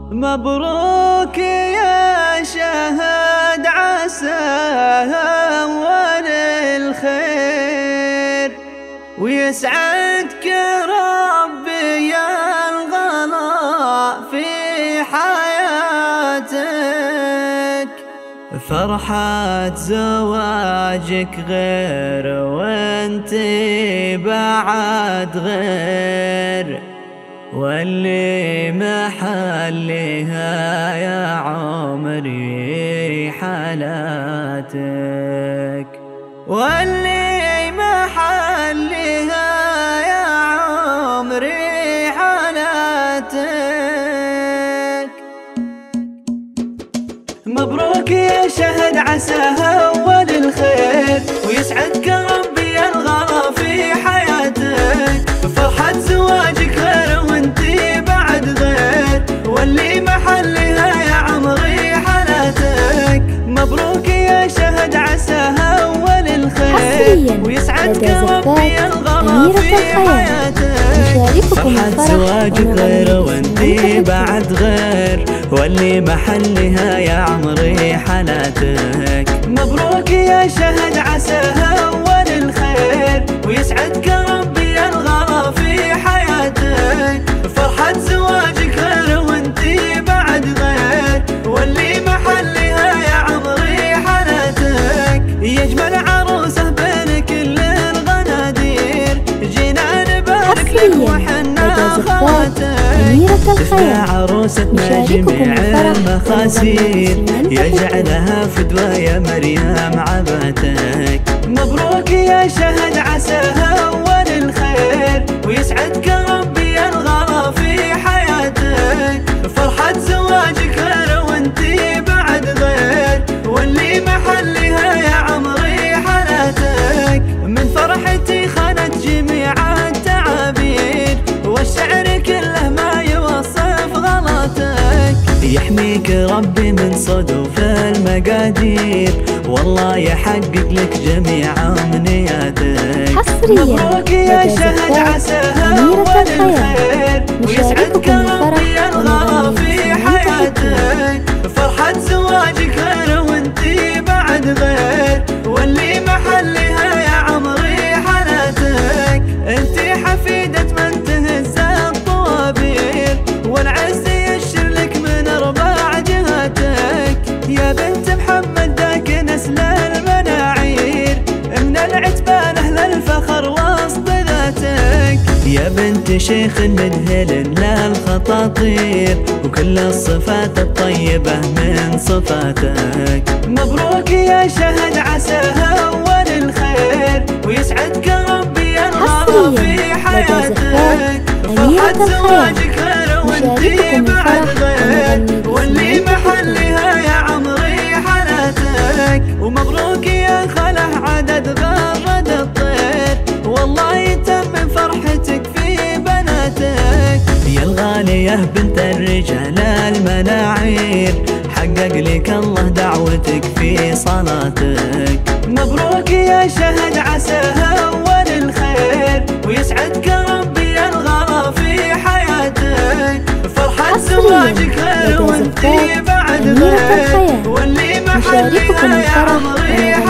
مبروك يا شهد عسى أول الخير ويسعدك ربي الغلا في حياتك. فرحة زواجك غير وانتي بعد غير، واللي محلها يا عمري حالاتك، واللي محلها يا عمري حالاتك. مبروك يا شهد عساها أول الخير ويسعدك ربي الغلا في حياتك. فرحة زواجك غير وانتي بعد غير، واللي محلها يا عمري حالاتك. مبروك يا شهد عساها أول الخير ويسعدك ربي الغلا في حياتك. فرحة زواجك غير وانتي بعد غير، واللي محلها يا عمري حالاتك. مبروك يا شهد عساها أول الخير ويسعدك ربي الغلا في حياتك. فرحة زواجك غير وانتي بعد غير، واللي محلها يا عمري حالاتك. يجمل عروسه بين كل الغنادير، جينا نبارك لك وحنا خواتك. شفنا عروستنا جميع المخاسير، يجعلها فدوى يا مريم عباتك. مبروك يا شهد عساها أول الخير ويسعدك ربي الغلا في حياتك. فرحة زواجك غير وانتي بعد غير، واللي محلها يا عمري حالاتك. من فرحتي خانت جميع التعابير، والشعر كله ما يوصف غلاتك. يحميك ربي من صدف المقادير، والله يحقق لك جميع امنياتك. مبروك يا شهد عساها أول الخير ويسعدك ربي الغلا في حياتك. فرحة زواجك غير وانتي بعد غير، واللي محلها يا عمري حالاتك. انتي حفيدة من تهز الطوابير، والعز يشر لك من اربع جهاتك. يا بنت محمد ذاك نسل المناعير، من العتبان اهل الفخر وسط ذاتك. يا بنت شيخ مذهل للخطاطير، وكل الصفات الطيبة من صفاتك. مبروك يا شهد عساها أول الخير ويسعدك ربي الغلا في حياتك. فرحة زواجك غير وانتي بعد غير، واللي محلها يا عمري حالاتك. ومبروك يا خله عدد غرد الطير، والله يتم من فرحتك في بناتك. يا الغالية بنت الرجال المناعير، حقق لك الله دعوتك في صلاتك. مبروك يا شهد عساها أول الخير ويسعدك ربي الغلا في حياتك. فرحة زواجك غير وانتي بعد غير، واللي محلها يا عمري